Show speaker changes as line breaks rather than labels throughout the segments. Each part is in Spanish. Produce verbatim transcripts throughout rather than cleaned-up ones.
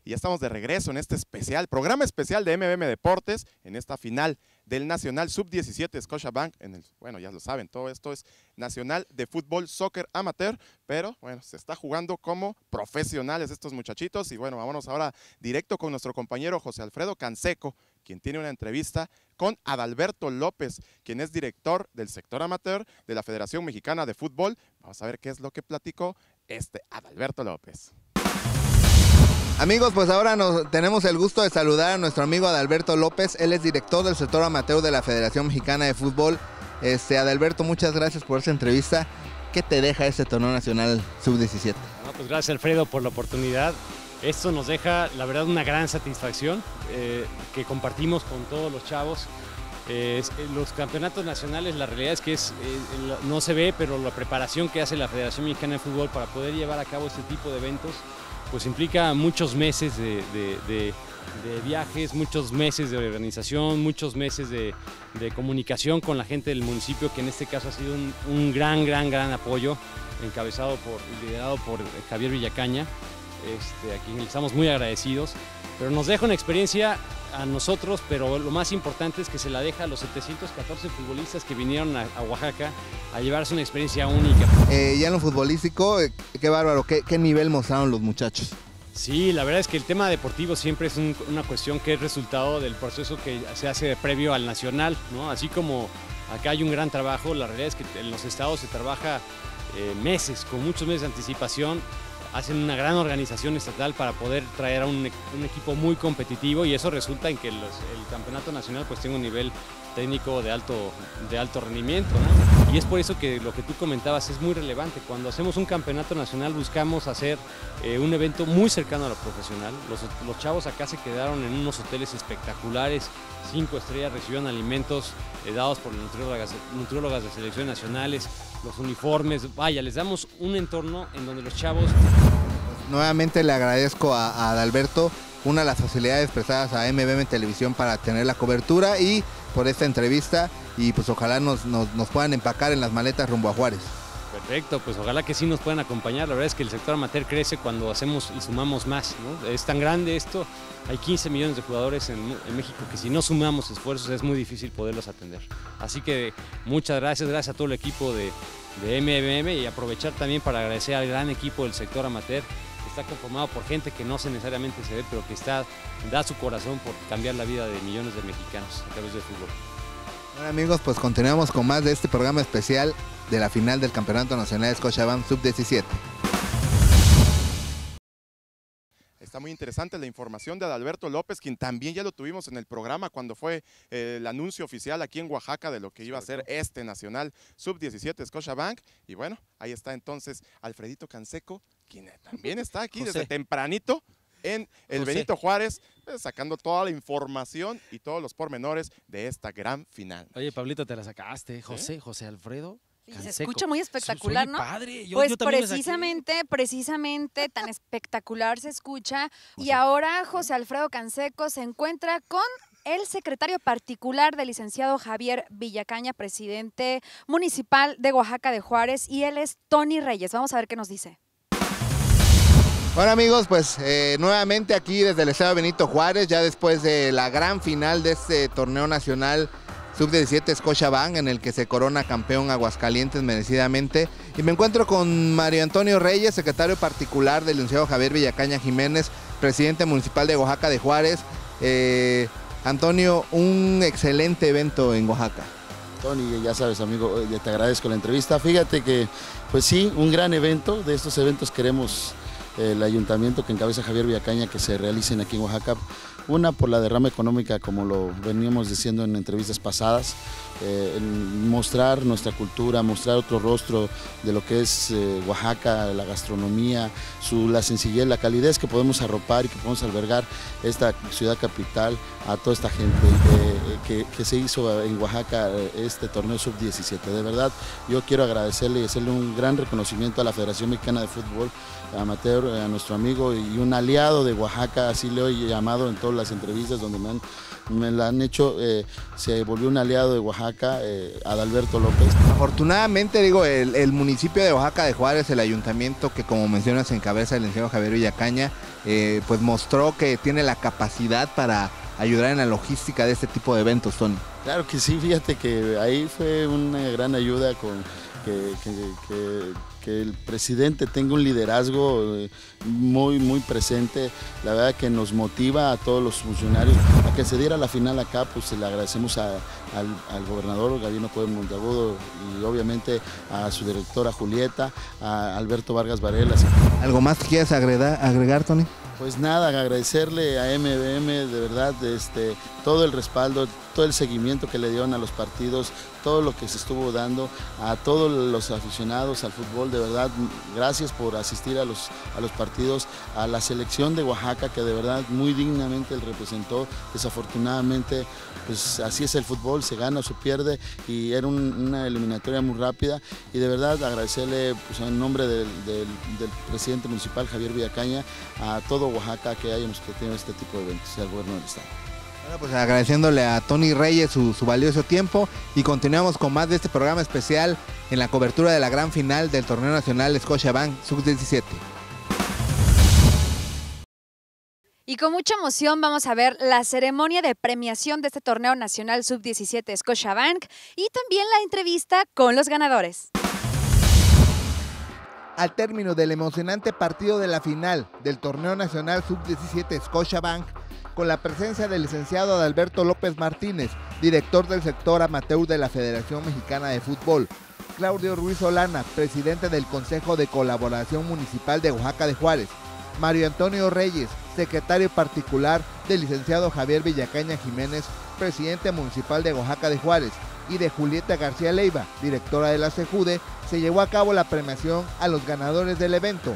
y ya estamos de regreso en este especial, programa especial de M B M Deportes, en esta final del Nacional sub diecisiete Scotiabank, en el, bueno, ya lo saben, todo esto es Nacional de Fútbol Soccer Amateur, pero bueno, se está jugando como profesionales estos muchachitos, y bueno, vámonos ahora directo con nuestro compañero José Alfredo Canseco, quien tiene una entrevista con Adalberto López, quien es director del sector amateur de la Federación Mexicana de Fútbol. Vamos a ver qué es lo que platicó este Adalberto López.
Amigos, pues ahora nos, tenemos el gusto de saludar a nuestro amigo Adalberto López. Él es director del sector amateur de la Federación Mexicana de Fútbol. Este, Adalberto, muchas gracias por esta entrevista. ¿Qué te deja este torneo nacional sub diecisiete?
No, pues gracias, Alfredo, por la oportunidad. Esto nos deja, la verdad, una gran satisfacción eh, que compartimos con todos los chavos. Eh, los campeonatos nacionales, la realidad es que es, eh, no se ve, pero la preparación que hace la Federación Mexicana de Fútbol para poder llevar a cabo este tipo de eventos, pues implica muchos meses de, de, de, de viajes, muchos meses de organización, muchos meses de, de comunicación con la gente del municipio, que en este caso ha sido un, un gran, gran, gran apoyo, encabezado por, liderado por Javier Villacaña, este, a quien estamos muy agradecidos, pero nos deja una experiencia a nosotros, pero lo más importante es que se la deja a los setecientos catorce futbolistas que vinieron a, a Oaxaca a llevarse una experiencia única.
Eh, ya en lo futbolístico, eh, qué bárbaro, qué, qué nivel mostraron los muchachos.
Sí, la verdad es que el tema deportivo siempre es un, una cuestión que es resultado del proceso que se hace previo al nacional, ¿no? Así como acá hay un gran trabajo, la realidad es que en los estados se trabaja eh, meses, con muchos meses de anticipación. Hacen una gran organización estatal para poder traer a un, un equipo muy competitivo, y eso resulta en que los, el campeonato nacional pues tenga un nivel técnico de alto, de alto rendimiento, ¿no? Y es por eso que lo que tú comentabas es muy relevante. Cuando hacemos un campeonato nacional buscamos hacer eh, un evento muy cercano a lo profesional. Los, los chavos acá se quedaron en unos hoteles espectaculares, cinco estrellas, recibieron alimentos eh, dados por nutriólogas, nutriólogas de selecciones nacionales, los uniformes, vaya, les damos un entorno en donde los chavos...
Nuevamente le agradezco a, a Adalberto una de las facilidades prestadas a M B M Televisión para tener la cobertura y por esta entrevista, y pues ojalá nos, nos, nos puedan empacar en las maletas rumbo a Juárez.
Perfecto, pues ojalá que sí nos puedan acompañar. La verdad es que el sector amateur crece cuando hacemos y sumamos más, ¿no? Es tan grande esto, hay quince millones de jugadores en, en México que si no sumamos esfuerzos es muy difícil poderlos atender. Así que muchas gracias, gracias a todo el equipo de, de M B M, y aprovechar también para agradecer al gran equipo del sector amateur, que está conformado por gente que no se necesariamente se ve, pero que está, da su corazón por cambiar la vida de millones de mexicanos a través del fútbol.
Bueno, amigos, pues continuamos con más de este programa especial de la final del Campeonato Nacional de Scotiabank sub diecisiete.
Está muy interesante la información de Adalberto López, quien también ya lo tuvimos en el programa cuando fue eh, el anuncio oficial aquí en Oaxaca de lo que iba a ser este Nacional sub diecisiete Scotiabank. Y bueno, ahí está entonces Alfredito Canseco, quien también está aquí desde tempranito en el José Benito Juárez, pues, sacando toda la información y todos los pormenores de esta gran final.
Oye, Pablito, te la sacaste, José, ¿Eh? José Alfredo.
Y se escucha muy espectacular,
Soy
¿no?
Padre. Yo,
pues
yo
precisamente, precisamente tan espectacular se escucha. Y ahora José Alfredo Canseco se encuentra con el secretario particular del licenciado Javier Villacaña, presidente municipal de Oaxaca de Juárez, y él es Tony Reyes. Vamos a ver qué nos dice.
Bueno, amigos, pues eh, nuevamente aquí desde el estado de Benito Juárez, ya después de la gran final de este torneo nacional sub diecisiete Scotiabank, en el que se corona campeón Aguascalientes merecidamente, y me encuentro con Mario Antonio Reyes, secretario particular del licenciado Javier Villacaña Jiménez, presidente municipal de Oaxaca de Juárez. Eh, Antonio, un excelente evento en Oaxaca.
Tony, ya sabes, amigo, te agradezco la entrevista. Fíjate que, pues sí, un gran evento. De estos eventos queremos eh, el ayuntamiento que encabeza Javier Villacaña que se realicen aquí en Oaxaca. Una, por la derrama económica, como lo veníamos diciendo en entrevistas pasadas, eh, en mostrar nuestra cultura, mostrar otro rostro de lo que es eh, Oaxaca, la gastronomía, su, la sencillez, la calidez que podemos arropar y que podemos albergar esta ciudad capital a toda esta gente. Eh, que, que se hizo en Oaxaca este torneo sub diecisiete. De verdad, yo quiero agradecerle y hacerle un gran reconocimiento a la Federación Mexicana de Fútbol Amateur, a nuestro amigo y un aliado de Oaxaca, así le he llamado en todas las entrevistas donde me han me la han hecho, eh, se volvió un aliado de Oaxaca, eh, Adalberto López.
Afortunadamente, digo, el, el municipio de Oaxaca de Juárez, el ayuntamiento que como mencionas encabeza el licenciado Javier Villacaña, eh, pues mostró que tiene la capacidad para ayudar en la logística de este tipo de eventos, Tony.
Claro que sí, fíjate que ahí fue una gran ayuda con que, que, que, que el presidente tenga un liderazgo muy, muy presente. La verdad que nos motiva a todos los funcionarios a que se diera la final acá. Pues le agradecemos a, al, al gobernador Gabino Cuevas Monteagudo y obviamente a su directora Julieta, a Alberto Vargas Varela.
¿Algo más que quieras agregar, agregar Tony?
Pues nada, agradecerle a M V M de verdad este, todo el respaldo, todo el seguimiento que le dieron a los partidos, todo lo que se estuvo dando, a todos los aficionados al fútbol, de verdad, gracias por asistir a los, a los partidos, a la selección de Oaxaca que de verdad muy dignamente él representó. Desafortunadamente, pues así es el fútbol, se gana o se pierde y era un, una eliminatoria muy rápida y de verdad agradecerle pues, en nombre del, del, del presidente municipal Javier Villacaña a todo Oaxaca que hayamos tenido este tipo de eventos y al gobierno del estado.
Bueno, pues agradeciéndole a Tony Reyes su, su valioso tiempo y continuamos con más de este programa especial en la cobertura de la gran final del torneo nacional Scotiabank sub diecisiete.
Y con mucha emoción vamos a ver la ceremonia de premiación de este torneo nacional sub diecisiete Scotiabank y también la entrevista con los ganadores.
Al término del emocionante partido de la final del torneo nacional sub diecisiete Scotiabank, con la presencia del licenciado Adalberto López Martínez, director del sector amateur de la Federación Mexicana de Fútbol, Claudio Ruiz Olana, presidente del Consejo de Colaboración Municipal de Oaxaca de Juárez, Mario Antonio Reyes, secretario particular del licenciado Javier Villacaña Jiménez, presidente municipal de Oaxaca de Juárez, y de Julieta García Leiva, directora de la CEJUDE, se llevó a cabo la premiación a los ganadores del evento.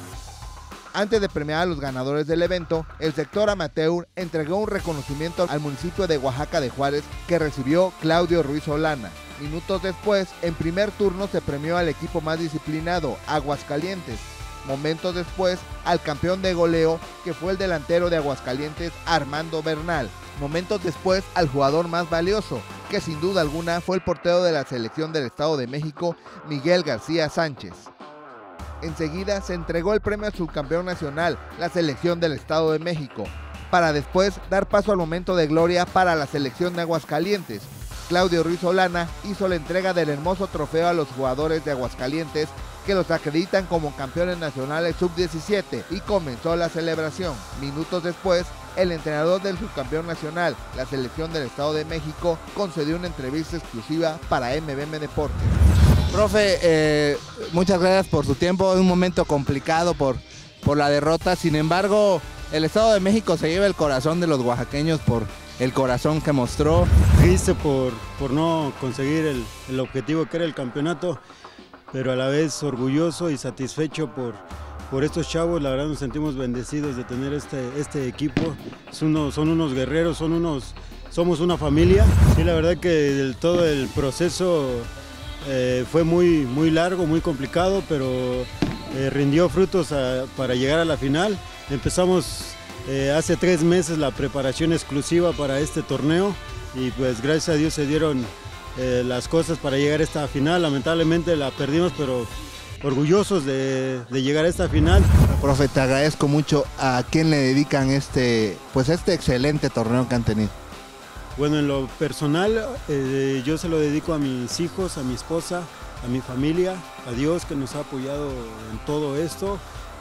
Antes de premiar a los ganadores del evento, el sector amateur entregó un reconocimiento al municipio de Oaxaca de Juárez que recibió Claudio Ruiz Olana. Minutos después, en primer turno se premió al equipo más disciplinado, Aguascalientes. Momentos después, al campeón de goleo, que fue el delantero de Aguascalientes, Armando Bernal. Momentos después, al jugador más valioso, que sin duda alguna fue el portero de la selección del Estado de México, Miguel García Sánchez. Enseguida se entregó el premio al subcampeón nacional, la selección del Estado de México, para después dar paso al momento de gloria para la selección de Aguascalientes. Claudio Ruiz Olana hizo la entrega del hermoso trofeo a los jugadores de Aguascalientes que los acreditan como campeones nacionales sub diecisiete y comenzó la celebración. Minutos después, el entrenador del subcampeón nacional, la selección del Estado de México, concedió una entrevista exclusiva para M V M Deportes. Profe, eh, muchas gracias por su tiempo, es un momento complicado por, por la derrota, sin embargo, el Estado de México se lleva el corazón de los oaxaqueños por el corazón que mostró.
Triste por, por no conseguir el, el objetivo que era el campeonato, pero a la vez orgulloso y satisfecho por, por estos chavos. La verdad nos sentimos bendecidos de tener este, este equipo, es uno, son unos guerreros, son unos, somos una familia. Sí, la verdad que el, todo el proceso Eh, fue muy, muy largo, muy complicado, pero eh, rindió frutos a, para llegar a la final. Empezamos eh, hace tres meses la preparación exclusiva para este torneo y pues gracias a Dios se dieron eh, las cosas para llegar a esta final. Lamentablemente la perdimos, pero orgullosos de, de llegar a esta final.
Profe, te agradezco mucho. ¿A quién le dedican este, pues este excelente torneo que han tenido?
Bueno, en lo personal, eh, yo se lo dedico a mis hijos, a mi esposa, a mi familia, a Dios que nos ha apoyado en todo esto.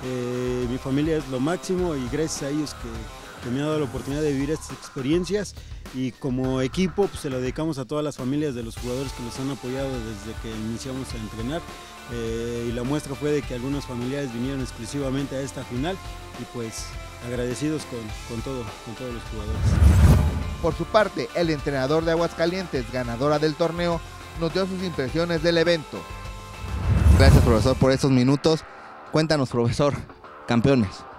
Eh, mi familia es lo máximo y gracias a ellos que, que me han dado la oportunidad de vivir estas experiencias. Y como equipo, pues, se lo dedicamos a todas las familias de los jugadores que nos han apoyado desde que iniciamos a entrenar. Eh, y la muestra fue de que algunos familiares vinieron exclusivamente a esta final y pues agradecidos con, con, todo, con todos los jugadores.
Por su parte, el entrenador de Aguascalientes, ganadora del torneo, nos dio sus impresiones del evento. Gracias, profesor, por estos minutos. Cuéntanos, profesor, campeones.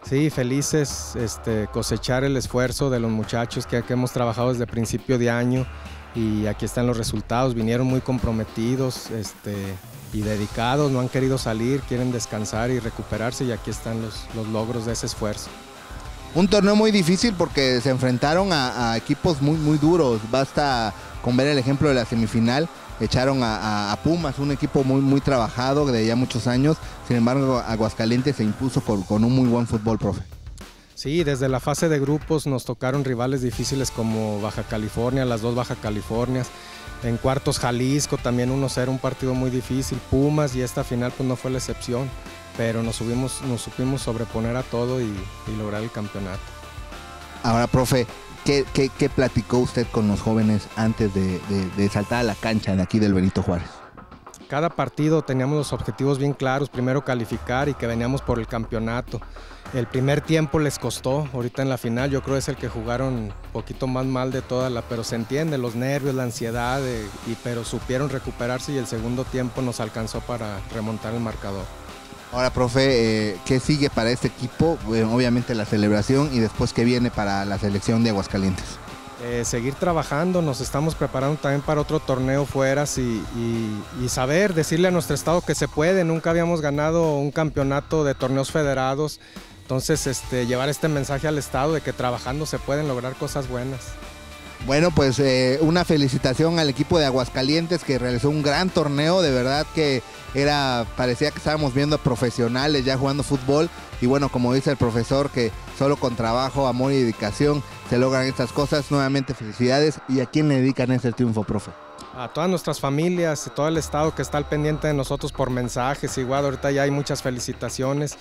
Sí, felices, este, cosechar el esfuerzo de los muchachos que, que hemos trabajado desde principio de año y aquí están los resultados, vinieron muy comprometidos este, y dedicados, no han querido salir, quieren descansar y recuperarse y aquí están los, los logros de ese esfuerzo.
Un torneo muy difícil porque se enfrentaron a, a equipos muy, muy duros, basta con ver el ejemplo de la semifinal. Echaron a, a, a Pumas, un equipo muy, muy trabajado de ya muchos años, sin embargo Aguascalientes se impuso con, con un muy buen fútbol, profe.
Sí, desde la fase de grupos nos tocaron rivales difíciles como Baja California, las dos Baja Californias, en cuartos Jalisco también uno cero, un partido muy difícil, Pumas, y esta final pues no fue la excepción, pero nos, subimos, nos supimos sobreponer a todo y, y lograr el campeonato.
Ahora, profe, ¿Qué, qué, ¿Qué platicó usted con los jóvenes antes de, de, de saltar a la cancha de aquí del Benito Juárez?
Cada partido teníamos los objetivos bien claros, primero calificar y que veníamos por el campeonato. El primer tiempo les costó, ahorita en la final yo creo es el que jugaron un poquito más mal de toda la, pero se entiende, los nervios, la ansiedad, eh, y, pero supieron recuperarse y el segundo tiempo nos alcanzó para remontar el marcador.
Ahora, profe, eh, ¿qué sigue para este equipo? Bueno, obviamente la celebración y después ¿qué viene para la selección de Aguascalientes?
Eh, seguir trabajando, nos estamos preparando también para otro torneo fuera y, y, y saber, decirle a nuestro estado que se puede, nunca habíamos ganado un campeonato de torneos federados, entonces este, llevar este mensaje al estado de que trabajando se pueden lograr cosas buenas.
Bueno, pues eh, una felicitación al equipo de Aguascalientes que realizó un gran torneo, de verdad que era, parecía que estábamos viendo profesionales ya jugando fútbol y bueno, como dice el profesor, que solo con trabajo, amor y dedicación se logran estas cosas. Nuevamente felicidades. ¿Y a quién le dedican este triunfo, profe?
A todas nuestras familias, todo el estado que está al pendiente de nosotros por mensajes, igual ahorita ya hay muchas felicitaciones.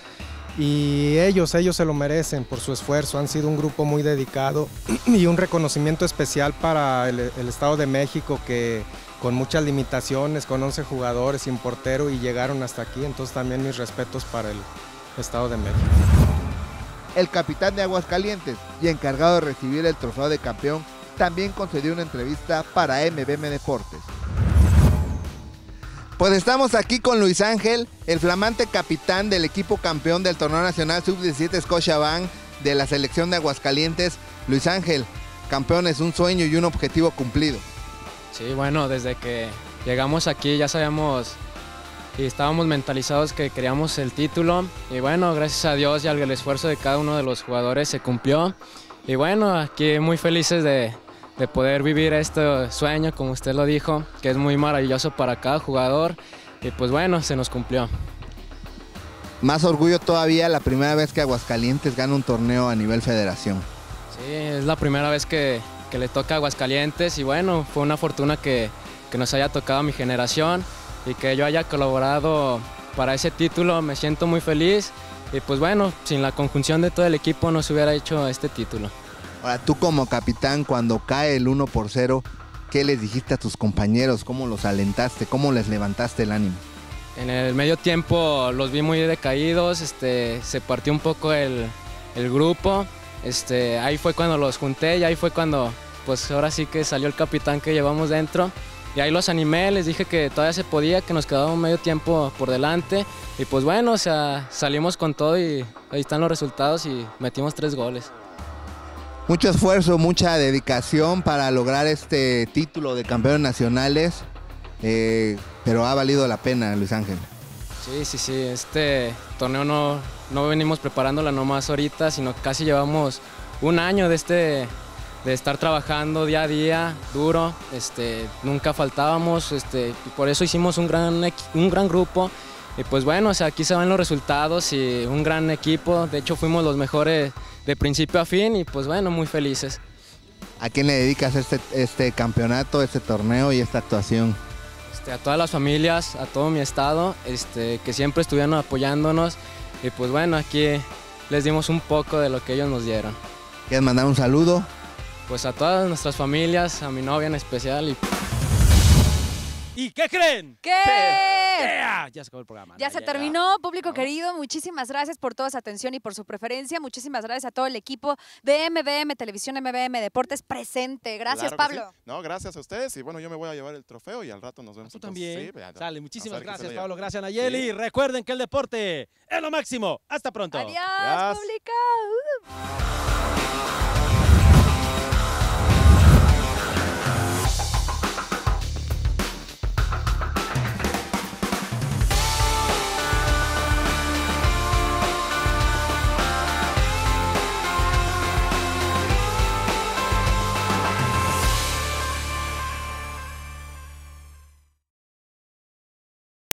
Y ellos, ellos se lo merecen por su esfuerzo, han sido un grupo muy dedicado y un reconocimiento especial para el, el Estado de México que con muchas limitaciones, con once jugadores sin portero y llegaron hasta aquí, entonces también mis respetos para el Estado de México.
El capitán de Aguascalientes y encargado de recibir el trofeo de campeón también concedió una entrevista para M V M Deportes. Pues estamos aquí con Luis Ángel, el flamante capitán del equipo campeón del torneo nacional sub diecisiete Scotiabank de la selección de Aguascalientes. Luis Ángel, campeón es un sueño y un objetivo cumplido.
Sí, bueno, desde que llegamos aquí ya sabíamos y estábamos mentalizados que queríamos el título y bueno, gracias a Dios y al esfuerzo de cada uno de los jugadores se cumplió y bueno, aquí muy felices de... de poder vivir este sueño, como usted lo dijo, que es muy maravilloso para cada jugador y pues bueno, se nos cumplió.
Más orgullo todavía la primera vez que Aguascalientes gana un torneo a nivel federación.
Sí, es la primera vez que, que le toca a Aguascalientes y bueno, fue una fortuna que, que nos haya tocado a mi generación y que yo haya colaborado para ese título, me siento muy feliz y pues bueno, sin la conjunción de todo el equipo no se hubiera hecho este título.
Ahora, tú como capitán, cuando cae el uno por cero, ¿qué les dijiste a tus compañeros? ¿Cómo los alentaste? ¿Cómo les levantaste el ánimo?
En el medio tiempo los vi muy decaídos, este, se partió un poco el, el grupo, este, ahí fue cuando los junté y ahí fue cuando, pues ahora sí que salió el capitán que llevamos dentro. Y ahí los animé, les dije que todavía se podía, que nos quedaba un medio tiempo por delante. Y pues bueno, o sea, salimos con todo y ahí están los resultados y metimos tres goles.
Mucho esfuerzo, mucha dedicación para lograr este título de campeones nacionales, eh, pero ha valido la pena, Luis Ángel.
Sí, sí, sí, este torneo no, no venimos preparándola nomás ahorita, sino casi llevamos un año de, este, de estar trabajando día a día, duro, este, nunca faltábamos, este, y por eso hicimos un gran, un gran grupo. Y pues bueno, o sea, aquí se ven los resultados y un gran equipo, de hecho fuimos los mejores de principio a fin y pues bueno, muy felices.
¿A quién le dedicas este, este campeonato, este torneo y esta actuación?
Este, a todas las familias, a todo mi estado, este, que siempre estuvieron apoyándonos y pues bueno, aquí les dimos un poco de lo que ellos nos dieron.
¿Quieres mandar un saludo?
Pues a todas nuestras familias, a mi novia en especial. ¿Y,
¿Y qué creen?
¿Qué?
Yeah, ya se acabó el programa.
Ya
no,
se terminó, público querido. Muchísimas gracias por toda su atención y por su preferencia. Muchísimas gracias a todo el equipo de M V M Televisión, M V M Deportes presente. Gracias,
Claro que
Pablo.
sí. No, gracias a ustedes. Y bueno, yo me voy a llevar el trofeo y al rato nos vemos.
Tú
entonces.
también.
Sí, ya,
Sale, muchísimas
vamos a ver qué se
gracias,
le
Pablo.
lleva.
Gracias, Nayeli.
Sí.
Recuerden que el deporte es lo máximo. Hasta pronto.
Adiós,
Adiós.
público. Uh.